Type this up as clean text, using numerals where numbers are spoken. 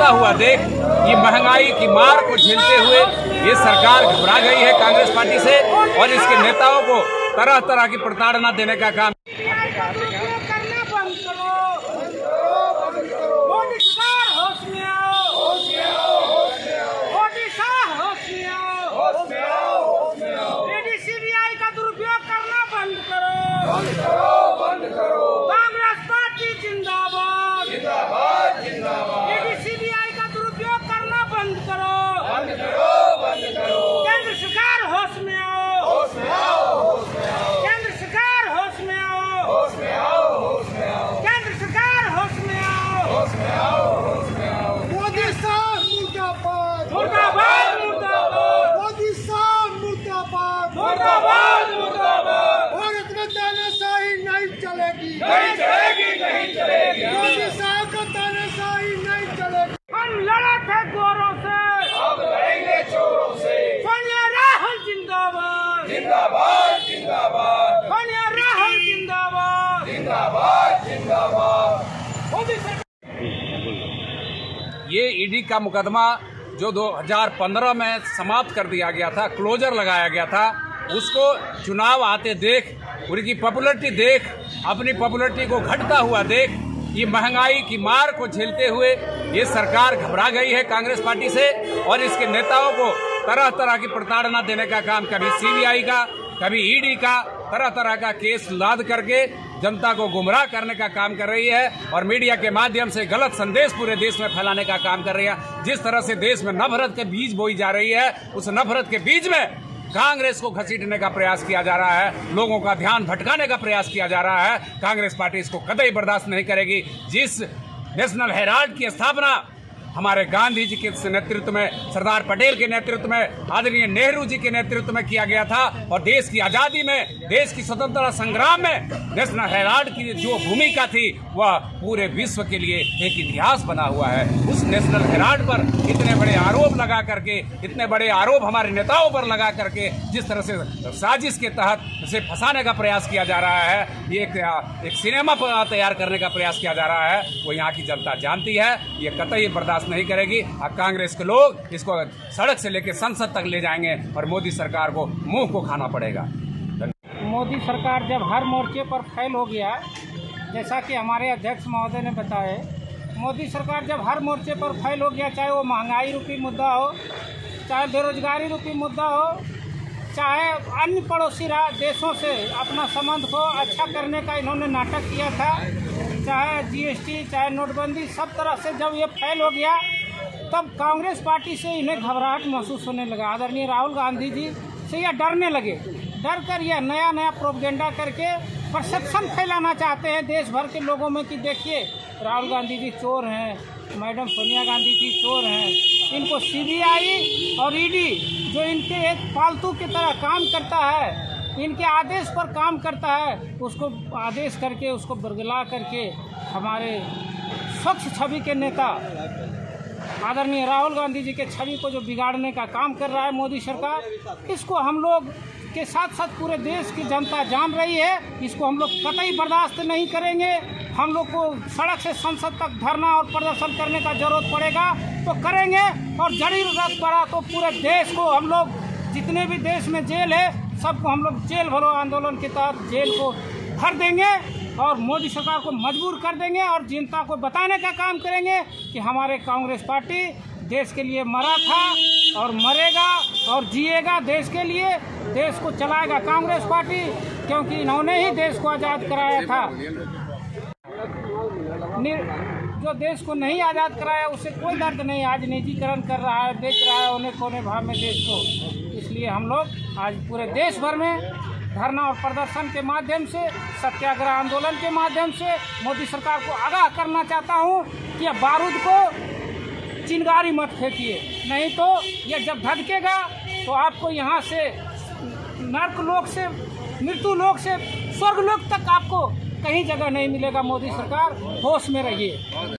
घटता हुआ देख ये महंगाई की मार को झेलते हुए ये सरकार घबरा गई है कांग्रेस पार्टी से और इसके नेताओं को तरह तरह की प्रताड़ना देने का काम। कांग्रेस पार्टी जिंदाबाद जिंदाबाद जिंदाबाद। सीबीआई का दुरुपयोग करना बंद करो बंद करो बंद करो। केंद्र सरकार होश में आओ होश में आओ होश में आओ। केंद्र सरकार होश में आओ होश में आओ होश में आओ। केंद्र सरकार होश में आओ होश में आओ होश में आओ। मोदी साहब मुर्दाबाद मुर्दाबाद मुर्दाबाद। मोदी साहब मुर्दाबाद मुर्दाबाद मुर्दाबाद। भारत में तानाशाही नहीं चलेगी नहीं चलेगी नहीं चलेगी। मोदी साहब का तानाशाही नहीं चलेगी। हम लड़े थे गोरों से अब लड़ेंगे चोरों से। सोनिया राहुल जिंदाबाद जिंदाबाद जिंदाबाद। सोनिया राहुल जिंदाबाद जिंदाबाद जिंदाबाद। मोदी सरकार ये ईडी का मुकदमा जो 2015 में समाप्त कर दिया गया था, क्लोजर लगाया गया था, उसको चुनाव आते देख, उनकी पॉपुलरिटी देख, अपनी पॉपुलरिटी को घटता हुआ देख ये महंगाई की मार को झेलते हुए ये सरकार घबरा गई है कांग्रेस पार्टी से और इसके नेताओं को तरह तरह की प्रताड़ना देने का काम, कभी सीबीआई का कभी ईडी का, तरह तरह का केस लाद करके जनता को गुमराह करने का काम कर रही है और मीडिया के माध्यम से गलत संदेश पूरे देश में फैलाने का काम कर रही है। जिस तरह से देश में नफरत के बीज बोई जा रही है, उस नफरत के बीज में कांग्रेस को घसीटने का प्रयास किया जा रहा है, लोगों का ध्यान भटकाने का प्रयास किया जा रहा है। कांग्रेस पार्टी इसको कतई बर्दाश्त नहीं करेगी। जिस नेशनल हेराल्ड की स्थापना हमारे गांधी जी के नेतृत्व में, सरदार पटेल के नेतृत्व में, आदरणीय नेहरू जी के नेतृत्व में किया गया था और देश की आजादी में, देश की स्वतंत्रता संग्राम में नेशनल हेराल्ड की जो भूमिका थी वह पूरे विश्व के लिए एक इतिहास बना हुआ है। उस नेशनल हेराल्ड पर इतने बड़े आरोप लगा करके, इतने बड़े आरोप हमारे नेताओं पर लगा करके जिस तरह से साजिश के तहत उसे फंसाने का प्रयास किया जा रहा है, ये एक सिनेमा तैयार करने का प्रयास किया जा रहा है, वो यहाँ की जनता जानती है। ये कतई बर्दाश्त नहीं करेगी। अब कांग्रेस के लोग इसको सड़क से लेकर संसद तक ले जाएंगे और मोदी सरकार को मुंह को खाना पड़ेगा। मोदी सरकार जब हर मोर्चे पर फेल हो गया, जैसा कि हमारे अध्यक्ष महोदय ने बताया, मोदी सरकार जब हर मोर्चे पर फेल हो गया, चाहे वो महंगाई रूपी मुद्दा हो, चाहे बेरोजगारी रूपी मुद्दा हो, चाहे अन्य पड़ोसी देशों से अपना संबंध को अच्छा करने का इन्होंने नाटक किया था, चाहे जीएसटी, चाहे नोटबंदी, सब तरह से जब ये फेल हो गया तब कांग्रेस पार्टी से इन्हें घबराहट महसूस होने लगा। आदरणीय राहुल गांधी जी से यह डरने लगे। डर कर यह नया नया प्रोपेगेंडा करके परसेप्शन फैलाना चाहते हैं देश भर के लोगों में कि देखिए राहुल गांधी जी चोर हैं, मैडम सोनिया गांधी जी चोर हैं। इनको सीबीआई और ईडी जो इनके एक पालतू की तरह काम करता है, इनके आदेश पर काम करता है, उसको आदेश करके उसको बरगला करके हमारे स्वच्छ छवि के नेता आदरणीय राहुल गांधी जी के छवि को जो बिगाड़ने का काम कर रहा है मोदी सरकार, इसको हम लोग के साथ साथ पूरे देश की जनता जान रही है। इसको हम लोग कतई बर्दाश्त नहीं करेंगे। हम लोग को सड़क से संसद तक धरना और प्रदर्शन करने का जरूरत पड़ेगा तो करेंगे और जरूरत पड़ा तो पूरे देश को हम लोग, जितने भी देश में जेल है सबको हम लोग जेल भरो आंदोलन के तहत जेल को भर देंगे और मोदी सरकार को मजबूर कर देंगे और जनता को बताने का काम करेंगे कि हमारे कांग्रेस पार्टी देश के लिए मरा था और मरेगा और जिएगा देश के लिए, देश को चलाएगा कांग्रेस पार्टी, क्योंकि इन्होंने ही देश को आज़ाद कराया था। जो देश को नहीं आज़ाद कराया उसे कोई दर्द नहीं, आज निजीकरण कर रहा है, बेच रहा है कोने कोने भाव में देश को। इसलिए हम लोग आज पूरे देश भर में धरना और प्रदर्शन के माध्यम से, सत्याग्रह आंदोलन के माध्यम से मोदी सरकार को आगाह करना चाहता हूं कि बारूद को चिंगारी मत फेंकिए, नहीं तो यह जब धधकेगा तो आपको यहाँ से नर्क लोक से, मृत्यु लोक से स्वर्ग लोक तक आपको कहीं जगह नहीं मिलेगा। मोदी सरकार होश में रहिए।